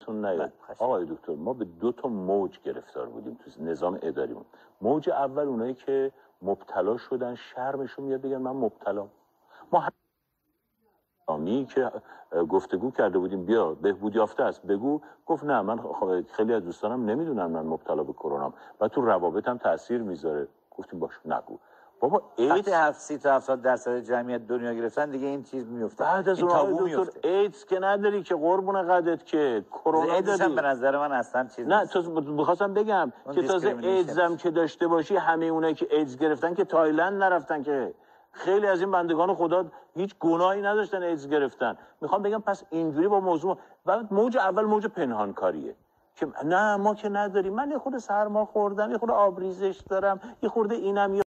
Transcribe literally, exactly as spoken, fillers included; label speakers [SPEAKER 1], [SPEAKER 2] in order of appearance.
[SPEAKER 1] یادتون نیاد آقای دکتر ما به دو تا موج گرفتار بودیم تو نظام اداریمون. موج اول اونایی که مبتلا شدن شرمشون میاد بگن من مبتلام. ما همی که گفتگو کرده بودیم بیا بهبود یافته است بگو، گفت نه من خیلی از دوستانم نمیدونم من مبتلا به کرونام و تو روابطم تاثیر میذاره. گفتیم باش نگو بابا.
[SPEAKER 2] وقتی سی تا هفتاد درصد جمعیت دنیا گرفتن دیگه این چیز میفته.
[SPEAKER 1] بعد از اون تابو میفته. ایدز که نداری که قربون قدت که کرونا داری.
[SPEAKER 2] به نظر من اصلا چیز
[SPEAKER 1] نه تو بخواستم بگم که تازه ایدز هم که داشته باشی همه اونایی که ایدز گرفتن که تایلند نرفتن که خیلی از این بندگان خدا هیچ گناهی نداشتن ایدز گرفتن. میخوام بگم پس اینجوری با موضوع و موج اول موج پنهانکاریه که نه ما که نداریم. من یه خورده سرما خوردم، یه خورده آبریزش دارم، یه خورده اینم